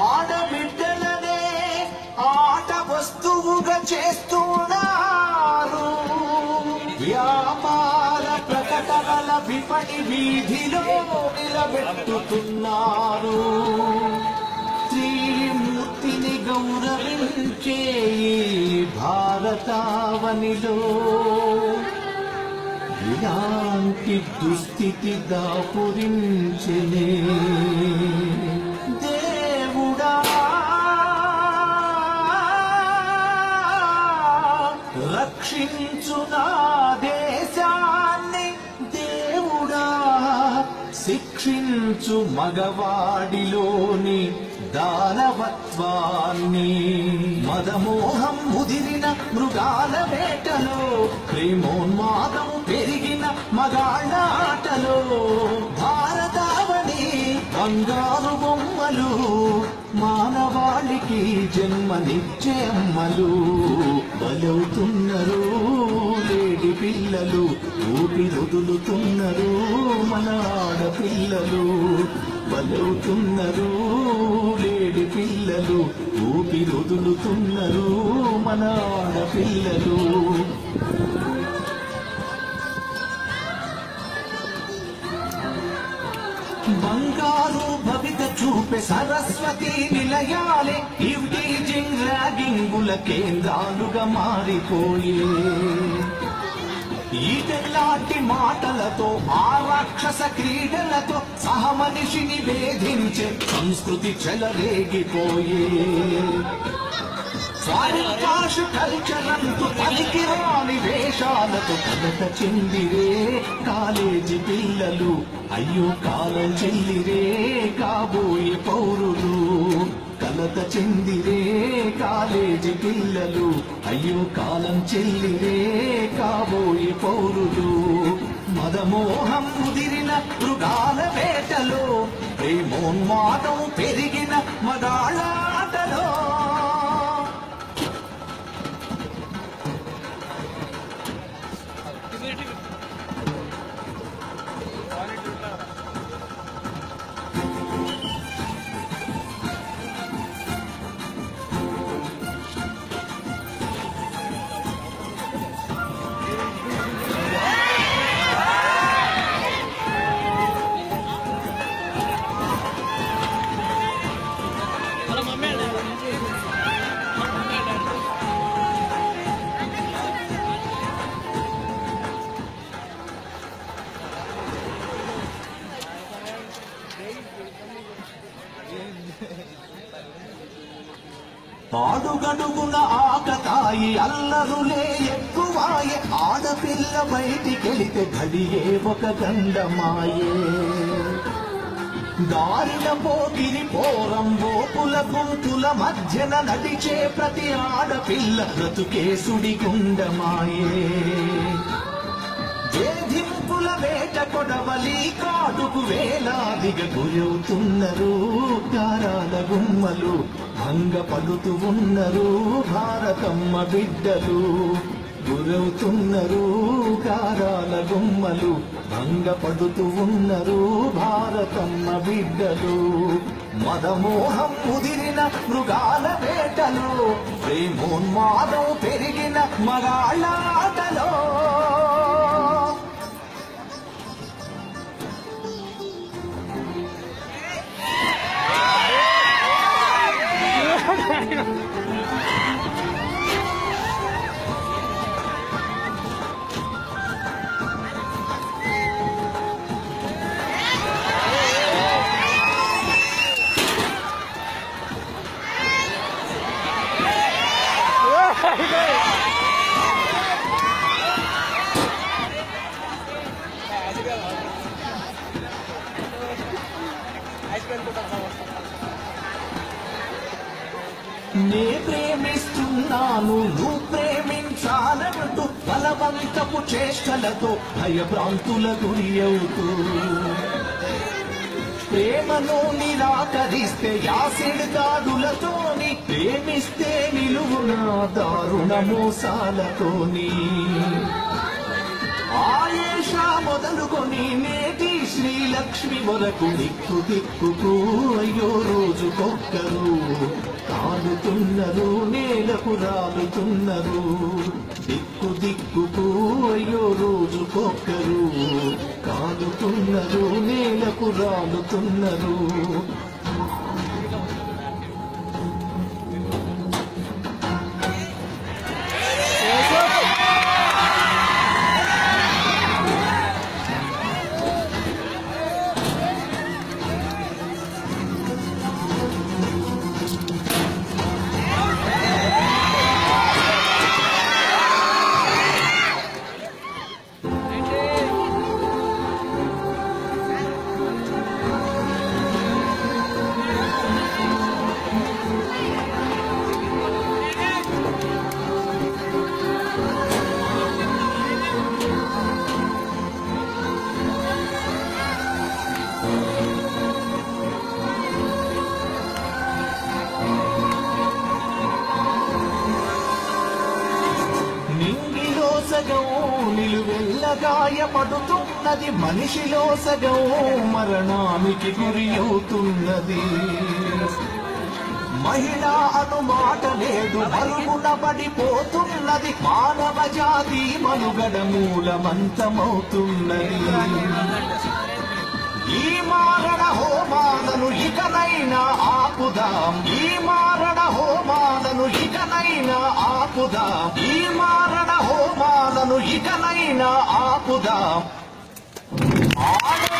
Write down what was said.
ఆడబిడ్డలనే ఆట వస్తువుగా చేస్తున్నారు. వ్యాపార ప్రకటనల విపణి వీధిలో నిలబెట్టుతున్నారు. త్రిమూర్తిని గౌరవించే భారతావనిలో ఇలాంటి దుస్థితి దాపురించనే. దేవుడా రక్షించు నా దేశాన్ని, దేవుడా శిక్షించు మగవాడిలోని దానవత్వాన్ని. మదమోహం ముదిరిన మృగాల వేటలో, ప్రేమోన్మాదం పెరిగిన మగాళ్ళ ఆటలో, భారతావని బంగారు బొమ్మలు మానవాళికి జన్మనిచ్చే అమ్మలు. బలవుతున్నారు లేడి పిల్లలు, ఊపిరొదులుతున్నారు మన ఆడపిల్లలు. బలవుతున్నారు లేడి పిల్లలు, ఊపిరొదులుతున్నారు మన ఆడపిల్లలు. బంగారు భవిత చూపే సరస్వతి నిలయాలే ఈవ్టీజింగ్ ర్యాగింగుల కేంద్రాలుగా మారిపోయే. ఈటెల్లాంటి మాటలతో ఆ రాక్షస క్రీడలతో సహమనిషిని వేధించే సంస్కృతి చెలరేగిపోయే. ఫాస్ట్ కల్చర్ అంటూ పలికిరాని వేషాలతో కలత చెందిరే కాలేజీ పిల్లలు. అయ్యో కాలం చెల్లిరే కాబోయే పౌరులు. కలత చెందిరే కాలేజీ పిల్లలు, అయ్యో కాలం చెల్లిరే కాబోయే పౌరులు. మదమోహం ముదిరిన మృగాల వేటలో, ప్రేమోన్మాదం పెరిగిన మగాళ్ళాటలో. ఆడుగడుగున ఆకతాయి అల్లరులే ఎక్కువాయే. ఆడపిల్ల బయటికెళితే ఘడియే ఒక గండమాయే. దారిన పోకిరి పోరం బోపుల గుంపుల మధ్యన నడిచే ప్రతి ఆడపిల్ల బ్రతుకే సుడిగుండమాయే. వేధింపుల వేట కొడవలి కాటుకు వేలాదిగా గురవుతున్నారు కారాల గుమ్మలు. భంగపడుతూ ఉన్నారు భారతమ్మ బిడ్డలు. గురవుతున్నారు కారాల గుమ్మలు, భంగపడుతూ ఉన్నారు భారతమ్మ బిడ్డలు. మదమోహం ముదిరిన మృగాల వేటలో, ప్రేమోన్మాదం పెరిగిన మగాళ్ళ ఆటలో. నే ప్రేమిస్తున్నాను నువ్వు ప్రేమించాలంటూ బలవంతపు చేష్టలతో భయభ్రాంతుల గురి అవుతూ, ప్రేమను నిరాకరిస్తే యాసిడ్ దాడులతోని, ప్రేమిస్తే నిలువున దారుణ మోసాలతోని. ఆయేష మొదలుకొని నేటి శ్రీలక్ష్మి వరకు దిక్కు దిక్కుకు అయ్యో రోజుకొక్కరు కాలుతున్నారు నేలకు రాలుతున్నారు దిక్కు దిక్కుకు అయ్యో రోజుకొక్కరు కాలుతున్నారు నేలకు రాలుతున్నారు సగం నిలువెల్ల గాయపడుతున్నది మనిషిలో సగం మరణానికి గురి అవుతున్నది మహిళ అను మాట లేదు మరుగున పడిపోతున్నది మానవ జాతి మనుగడ మూలమంతమవుతున్నది ఈ మారణ హోమాలను ఇకనైనా ఆపుదాం ఈ మారణ హోమాలను ఇకనైనా ఆపుదాం ఈ మారణ హోమాలను ఇకనైనా ఆపుదాం